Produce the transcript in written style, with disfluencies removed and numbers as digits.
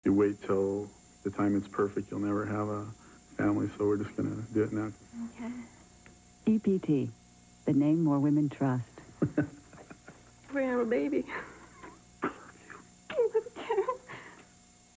you wait till the time it's perfect, you'll never have a family, so we're just going to do it now. Okay. EPT, the name more women trust. We're going to have a baby.